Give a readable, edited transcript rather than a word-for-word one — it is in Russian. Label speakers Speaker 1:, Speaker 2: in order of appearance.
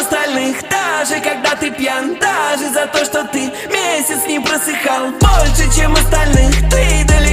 Speaker 1: остальных, даже когда ты пьян, даже за то, что ты месяц не просыхал. Больше, чем остальных, ты далеко